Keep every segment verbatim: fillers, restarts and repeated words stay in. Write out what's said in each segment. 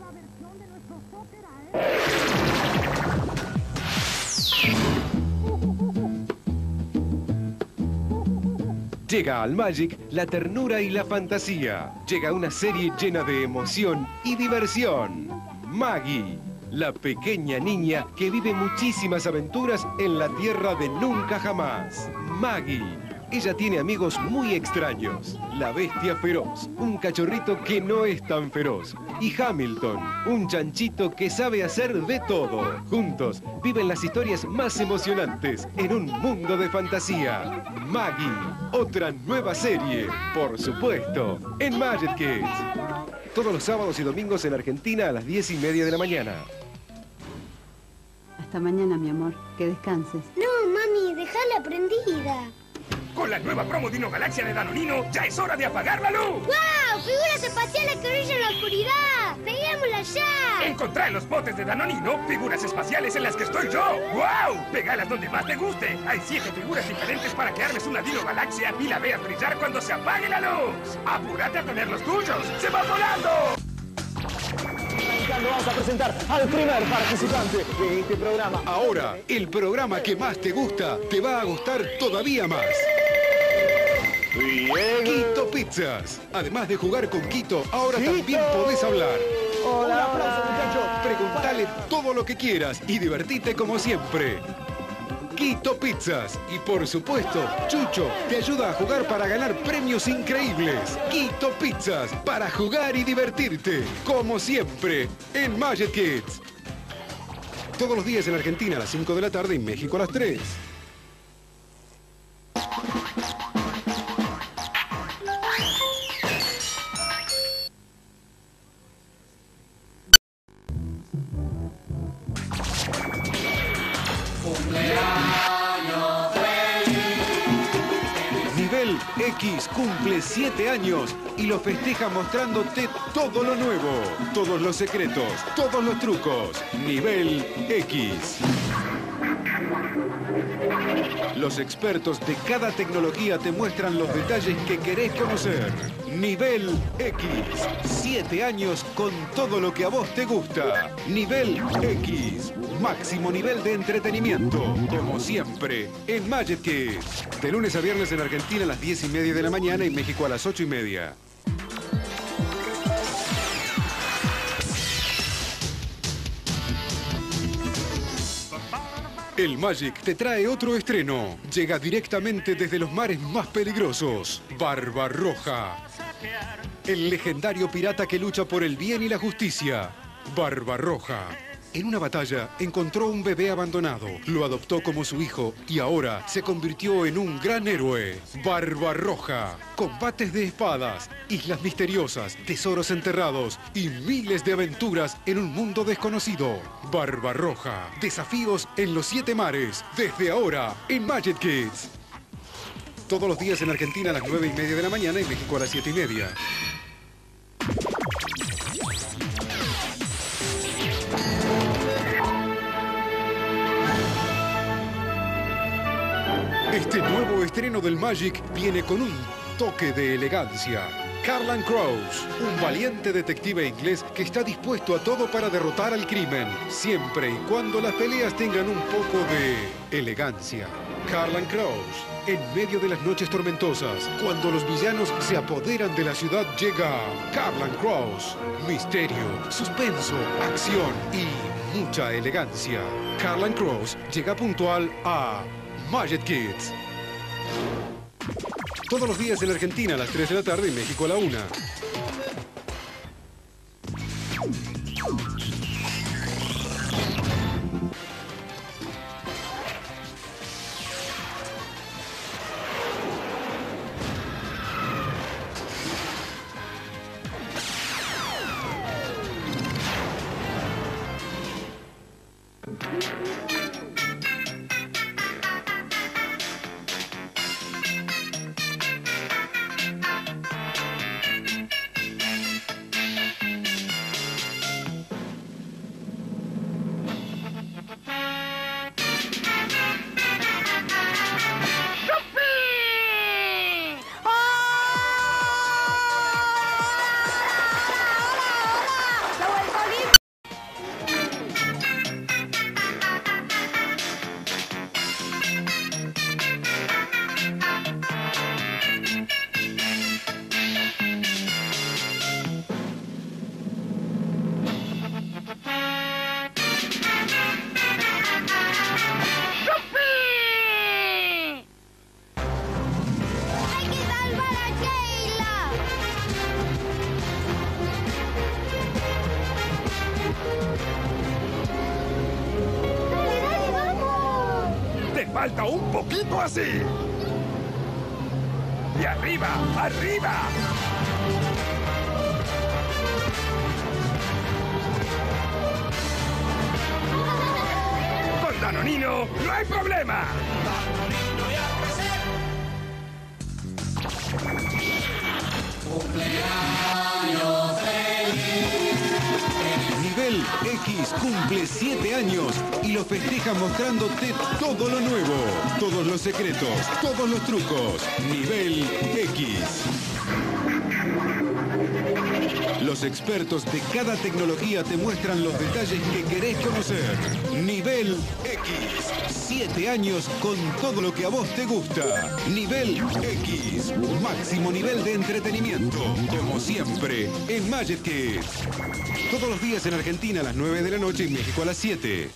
Llega al Magic la ternura y la fantasía. Llega una serie llena de emoción y diversión. Maggie, la pequeña niña que vive muchísimas aventuras en la tierra de nunca jamás. Maggie. Ella tiene amigos muy extraños. La bestia feroz, un cachorrito que no es tan feroz. Y Hamilton, un chanchito que sabe hacer de todo. Juntos viven las historias más emocionantes en un mundo de fantasía. Maggie, otra nueva serie, por supuesto, en Magic Kids. Todos los sábados y domingos en Argentina a las diez y media de la mañana. Hasta mañana, mi amor. Que descanses. No, mami, déjala prendida. Con la nueva promo Dino Galaxia de Danonino, ¡ya es hora de apagar la luz! ¡Wow! ¡Figuras espaciales que brillan en la oscuridad! ¡Peguémosla ya! Encontrá en los botes de Danonino figuras espaciales en las que estoy yo. ¡Wow! Pegalas donde más te guste. Hay siete figuras diferentes para que armes una Dino Galaxia y la veas brillar cuando se apague la luz. ¡Apúrate a tener los tuyos! ¡Se va volando! Vamos a presentar al primer participante de este programa. Ahora, el programa que más te gusta te va a gustar todavía más. Quito Pizzas. Además de jugar con Quito, ahora Quito. también podés hablar. Hola, un aplauso, muchachos. Preguntale todo lo que quieras y divertite como siempre. Quito Pizzas. Y por supuesto, Chucho te ayuda a jugar para ganar premios increíbles. Quito Pizzas, para jugar y divertirte, como siempre, en Magic Kids. Todos los días en Argentina a las cinco de la tarde y en México a las tres. Nivel X cumple siete años y lo festeja mostrándote todo lo nuevo, todos los secretos, todos los trucos. Nivel X. Los expertos de cada tecnología te muestran los detalles que querés conocer. Nivel X. Siete años con todo lo que a vos te gusta. Nivel X. Máximo nivel de entretenimiento. Como siempre, en Magic Kids. De lunes a viernes en Argentina a las diez y media de la mañana y en México a las ocho y media. El Magic te trae otro estreno. Llega directamente desde los mares más peligrosos. Barbarroja. El legendario pirata que lucha por el bien y la justicia. Barbarroja. En una batalla encontró un bebé abandonado, lo adoptó como su hijo y ahora se convirtió en un gran héroe. Barbarroja. Combates de espadas, islas misteriosas, tesoros enterrados y miles de aventuras en un mundo desconocido. Barbarroja. Desafíos en los siete mares, desde ahora en Magic Kids. Todos los días en Argentina a las nueve y media de la mañana y México a las siete y media. Este nuevo estreno del Magic viene con un toque de elegancia. Carlan Crows, un valiente detective inglés que está dispuesto a todo para derrotar al crimen, siempre y cuando las peleas tengan un poco de elegancia. Carlan Crows, en medio de las noches tormentosas, cuando los villanos se apoderan de la ciudad, llega Carlan Crows. Misterio, suspenso, acción y mucha elegancia. Carlan Crows llega puntual a Magic Kids. Todos los días en Argentina a las tres de la tarde y México a la una. Salta un poquito así. Y arriba, arriba. Con Danonino no hay problema. Danonino y a crecer. Cumpleaños feliz. Nivel X cumple siete años y lo festeja mostrándote todo lo nuevo, todos los secretos, todos los trucos. Nivel X. Los expertos de cada tecnología te muestran los detalles que querés conocer. Nivel X. Siete años con todo lo que a vos te gusta. Nivel X. Máximo nivel de entretenimiento. Como siempre, en Magic Kids. Todos los días en Argentina a las nueve de la noche y México a las siete.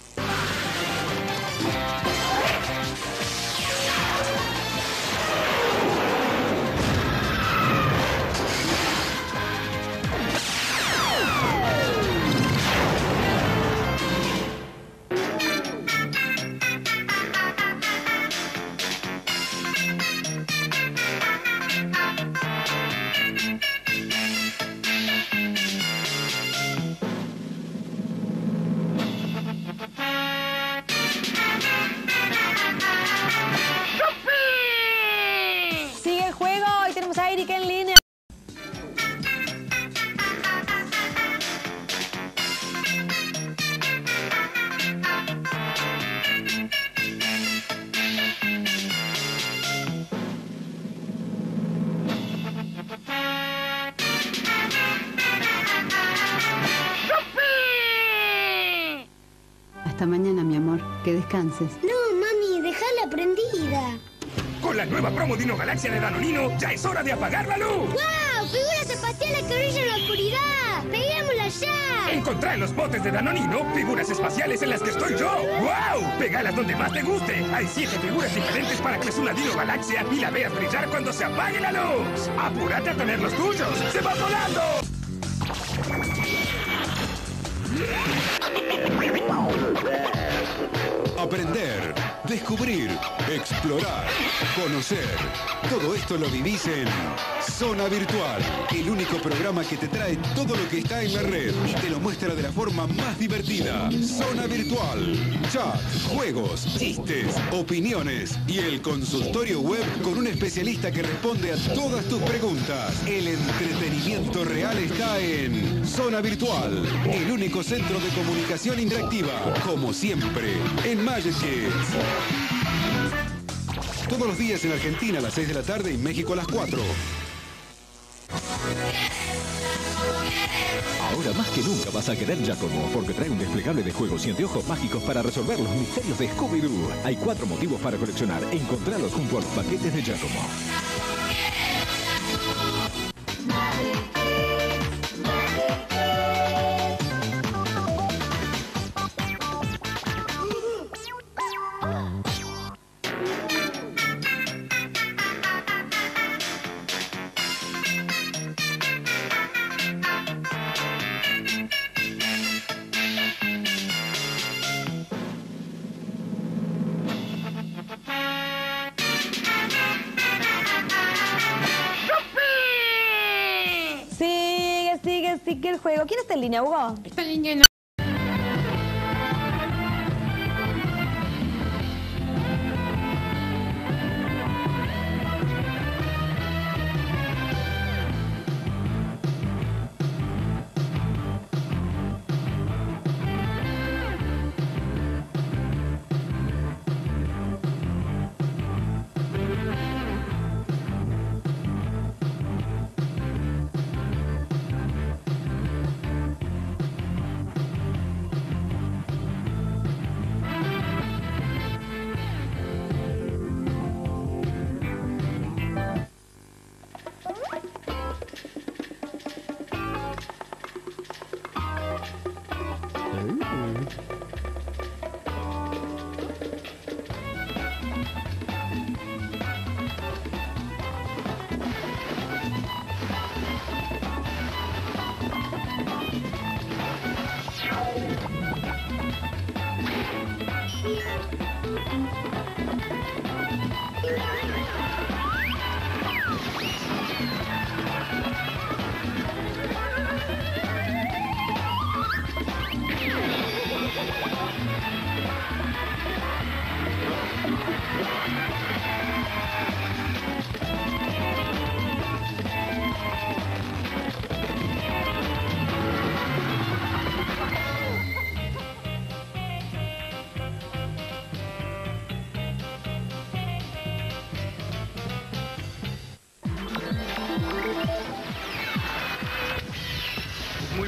Hasta mañana, mi amor. Que descanses. No, mami, déjala prendida. Con la nueva promo Dino Galaxia de Danonino, ya es hora de apagar la luz. ¡Wow! ¡Figuras espaciales que brillan en la oscuridad! ¡Peguémosla ya! Encontrá en los botes de Danonino figuras espaciales en las que estoy yo. ¡Wow! Pegalas donde más te guste. Hay siete figuras diferentes para que veas una Dino Galaxia y la veas brillar cuando se apague la luz. ¡Apúrate a tener los tuyos! ¡Se va volando! Aprender, descubrir, explorar, conocer. Todo esto lo vivís en Zona Virtual, el único programa que te trae todo lo que está en la red y te lo muestra de la forma más divertida. Zona Virtual, chat, juegos, chistes, opiniones y el consultorio web con un especialista que responde a todas tus preguntas. El entretenimiento real está en Zona Virtual, el único centro de comunicación interactiva, como siempre, en Magic Kids. Todos los días en Argentina a las seis de la tarde y México a las cuatro. Ahora más que nunca vas a querer Giacomo, porque trae un desplegable de juegos y anteojos mágicos para resolver los misterios de Scooby-Doo. Hay cuatro motivos para coleccionar. Encontralos junto a los paquetes de Giacomo. Sigue el juego. ¿Quién está en línea, Hugo? Está en línea. No.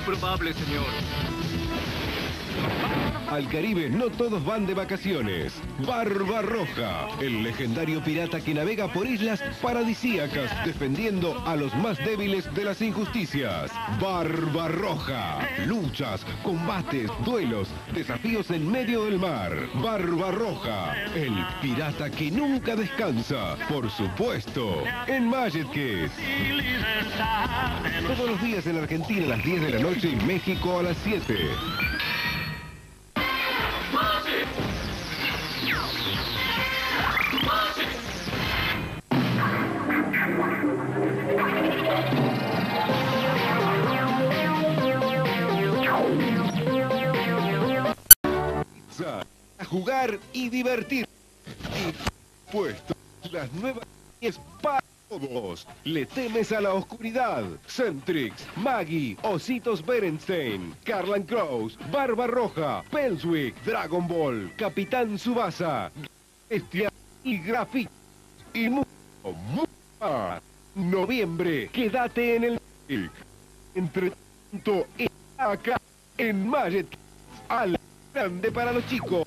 probable, señor. Al Caribe no todos van de vacaciones. Barbarroja, el legendario pirata que navega por islas paradisíacas defendiendo a los más débiles de las injusticias. Barbarroja, luchas, combates, duelos, desafíos en medio del mar. Barbarroja, el pirata que nunca descansa, por supuesto, en Magic Kids. Todos los días en Argentina a las diez de la noche y México a las siete. A jugar y divertir. Y puesto las nuevas es para todos. ¿Le temes a la oscuridad? Centrix, Maggie, Ositos Berenstein, Carlan Crows, Barbarroja, Pelswick, Dragon Ball, Capitán Tsubasa, Bestia y Grafit. Y mucho, mucho más. Noviembre, quédate en el... Entre tanto, acá en Magic al grande para los chicos.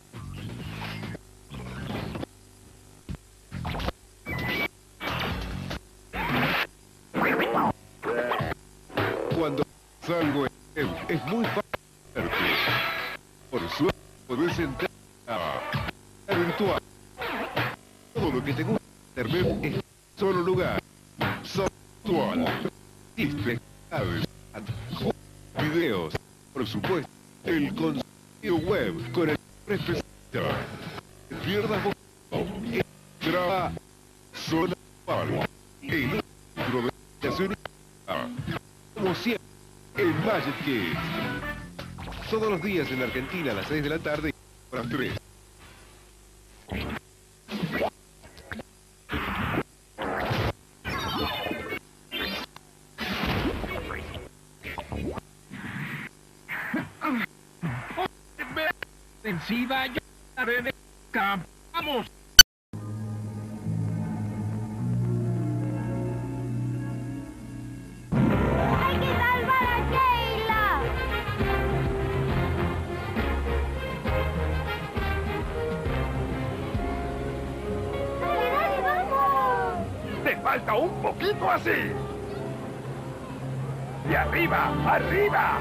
Cuando salgo en él, es muy fácil. Por suerte, podés entrar a virtual. Todo lo que te gusta de internet es un solo lugar. Virtual. Disfraces, videos, por supuesto, el contenido web con el especialista. No te pierdas vos. Entra a Zona Virtual. El centro de estación. Como siempre, en Magic Kids. Todos los días en Argentina a las seis de la tarde y a las tres. Defensiva, yo estaré de campo. ¡Vamos! Falta un poquito así. Y arriba, arriba.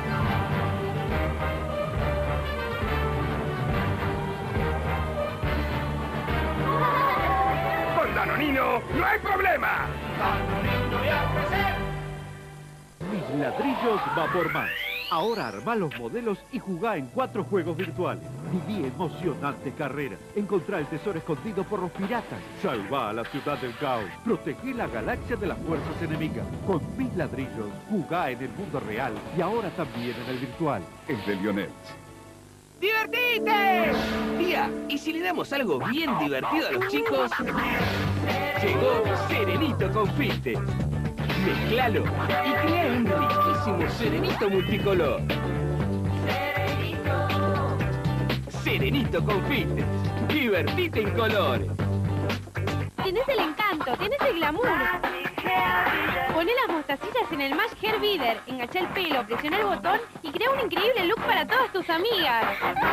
Con Danonino no hay problema. Danonino y a crecer. Mis ladrillos va por más. Ahora armá los modelos y jugá en cuatro juegos virtuales. Viví emocionantes carreras. Encontrá el tesoro escondido por los piratas. Salvá a la ciudad del caos. Protegé la galaxia de las fuerzas enemigas. Con mis ladrillos, jugá en el mundo real y ahora también en el virtual. Es de Lionel. ¡Divertite! Tía, ¿y si le damos algo bien divertido a los chicos? Llegó Serenito Confite. Mezclalo y crea un riquísimo serenito multicolor. Serenito. Serenito Confite. Divertite en colores. Tienes el encanto, tienes el glamour. Poné las mostacillas en el Mash Hair Beader, engancha el pelo, presiona el botón y crea un increíble look para todas tus amigas.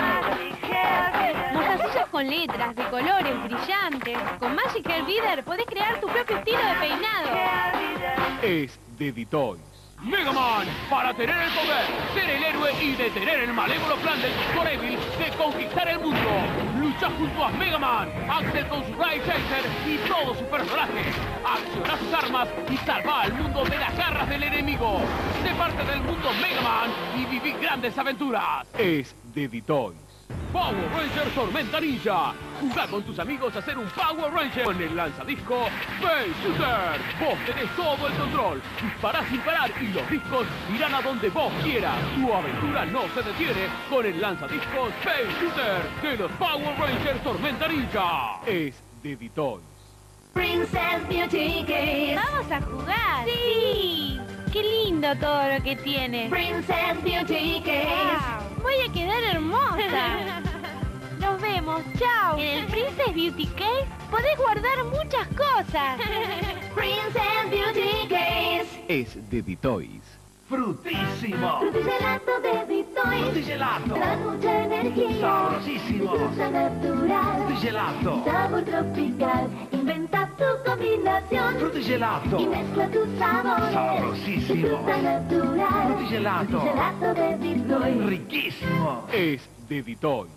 Mostacillas con letras, de colores, brillantes. Con Magic Hair Beader podés crear tu propio estilo de peinado. Es de D-Toys. Mega Man, para tener el poder, ser el héroe y detener el malévolo plan del Doctor Evil de conquistar el mundo. Lucha junto a Mega Man, Axel con su Ray Chaser y todo su personaje. Acciona sus armas y salva al mundo de las garras del enemigo. Sé parte del mundo Mega Man y viví grandes aventuras. Es de D-Toys. Power Ranger Tormenta Ninja. Jugá con tus amigos a ser un Power Ranger con el lanzadisco Space Shooter. Vos tenés todo el control. Dispará sin parar y los discos irán a donde vos quieras. Tu aventura no se detiene con el lanzadisco Space Shooter de los Power Rangers Tormenta Ninja. Es de D-Toys. Princess Beauty Case. ¡Vamos a jugar! ¡Sí! ¡Qué lindo todo lo que tiene! Princess Beauty Case. Wow. Voy a quedar hermosa. Nos vemos. Chao. En el Princess Beauty Case podés guardar muchas cosas. Princess Beauty Case. Es de D-Toys. ¡Frutísimo! Frutigelato de Ditoy. ¡Frutigelato! Trae mucha energía. ¡Sabrosísimo! Fruta natural. ¡Frutigelato! Sabor tropical. Inventa tu combinación. ¡Frutigelato! Y mezcla tus sabores. ¡Sabrosísimo! Fruta natural. ¡Frutigelato! Frutigelato de Ditoy. ¡Riquísimo! Es de Ditoys.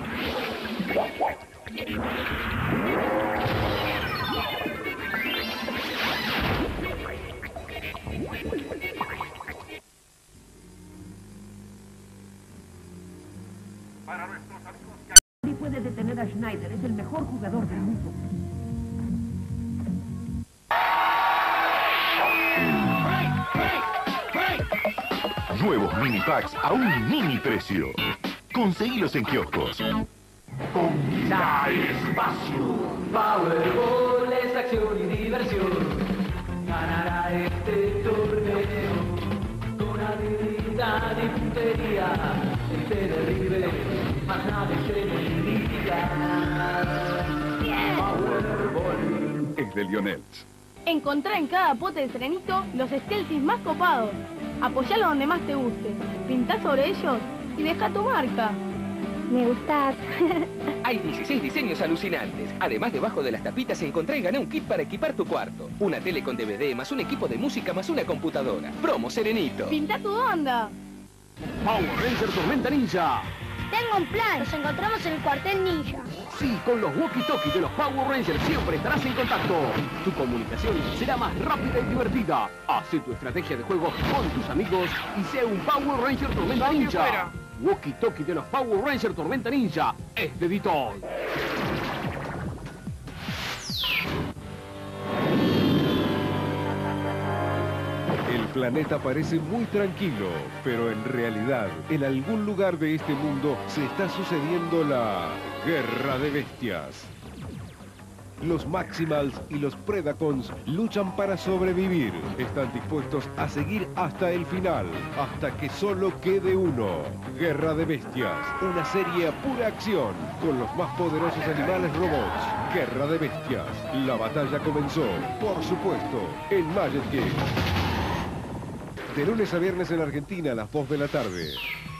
Nadie puede detener a Schneider, es el mejor jugador del mundo. Nuevos mini packs a un mini precio. Conseguilos en kioscos. Conquista el espacio. Powerball es acción y diversión. Ganará este torneo con habilidad y puntería. Este derribe, más nadie se le diga. Powerball es de Lionels. Encontrá en cada pote de Serenito los Stealthys más copados. Apoyalo donde más te guste. Pintá sobre ellos y deja tu marca. Me gustás. Hay dieciséis diseños alucinantes. Además, debajo de las tapitas encontré y gané un kit para equipar tu cuarto. Una tele con D V D, más un equipo de música, más una computadora. Promo Serenito. Pintá tu onda. Power Ranger Tormenta Ninja. Tengo un plan. Nos encontramos en el cuartel ninja. Sí, con los walkie-talkie de los Power Rangers siempre estarás en contacto. Tu comunicación será más rápida y divertida. Haz tu estrategia de juego con tus amigos y sea un Power Ranger Tormenta Ninja. Walkie-talkie de los Power Rangers Tormenta Ninja es de Ditoy. El planeta parece muy tranquilo, pero en realidad, en algún lugar de este mundo se está sucediendo la Guerra de Bestias. Los Maximals y los Predacons luchan para sobrevivir. Están dispuestos a seguir hasta el final, hasta que solo quede uno. Guerra de Bestias, una serie a pura acción, con los más poderosos animales robots. Guerra de Bestias, la batalla comenzó, por supuesto, en Magic Kids. De lunes a viernes en Argentina a las dos de la tarde.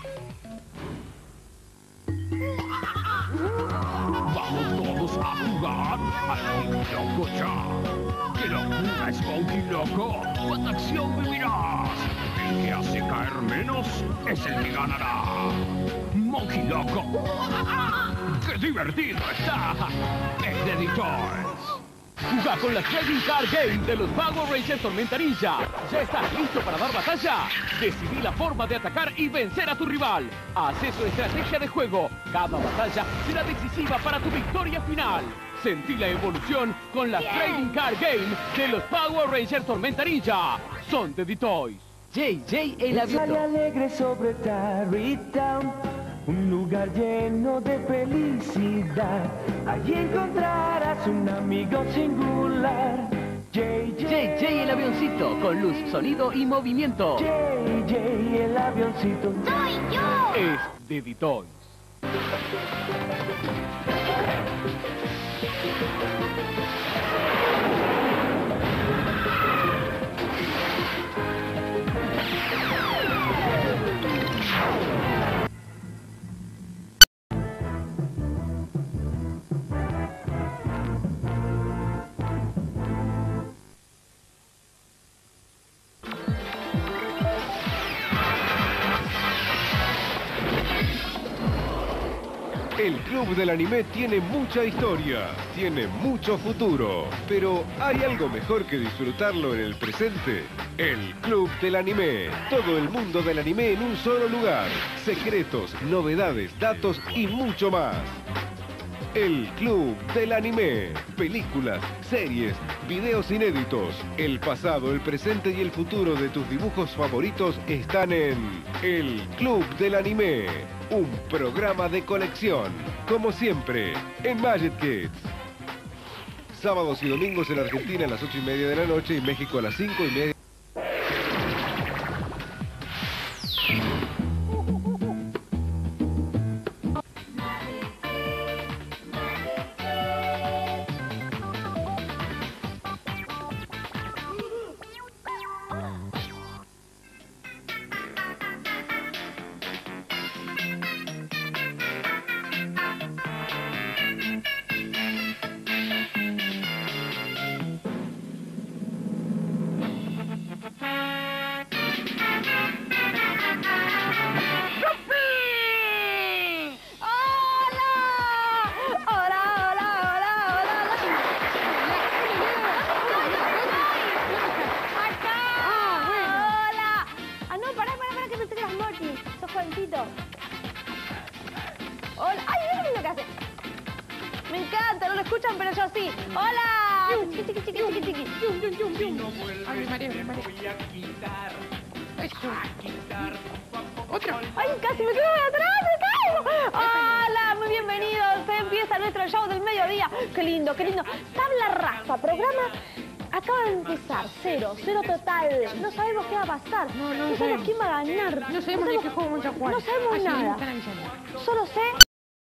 Vamos todos a jugar al Monkey Loco ya. ¡Qué locura es Monkey Loco! ¡Cuánta acción vivirás! El que hace caer menos es el que ganará. ¡Monkey Loco! ¡Qué divertido está! Es de Ditoys. Juga con la Trading Card Game de los Power Rangers Tormenta Ninja. ¿Ya estás listo para dar batalla? Decidí la forma de atacar y vencer a tu rival. Haz su estrategia de juego. Cada batalla será decisiva para tu victoria final. Sentí la evolución con la Trading Card Game de los Power Rangers Tormenta Ninja. Son de Ditoys. J J el avión. Sale alegre sobre Tarrytown, un lugar lleno de felicidad. Allí encontrarás un amigo singular. J J, J J el avioncito, con luz, sonido y movimiento. J J el avioncito. ¡Soy yo! Es de Ditoys. El Club del Anime tiene mucha historia, tiene mucho futuro, pero ¿hay algo mejor que disfrutarlo en el presente? El Club del Anime, todo el mundo del anime en un solo lugar, secretos, novedades, datos y mucho más. El Club del Anime, películas, series, videos inéditos, el pasado, el presente y el futuro de tus dibujos favoritos están en El Club del Anime, un programa de colección, como siempre, en Magic Kids. Sábados y domingos en Argentina a las ocho y media de la noche y México a las cinco y media. te creas, Morty. Sos jovencito. Hola. ¡Ay, mira lo que hace! Me encanta, no lo escuchan, pero yo sí. ¡Hola! Chiqui, chiqui, chiqui, chiqui, chiqui. Yum, yum, yum, yum. Ay, me mareo, me mareo. Eso. Otro. ¡Ay, casi me quedo de atrás! ¡Me caigo! ¡Hola! Muy bienvenidos. Se empieza nuestro show del mediodía. ¡Qué lindo, qué lindo! Tabla Rasa, programa... Acaba de empezar, cero, cero total. No sabemos qué va a pasar. No, no, no sabemos quién va a ganar. No sabemos ni qué juego vamos a jugar. No sabemos Así nada. están avisando. Solo sé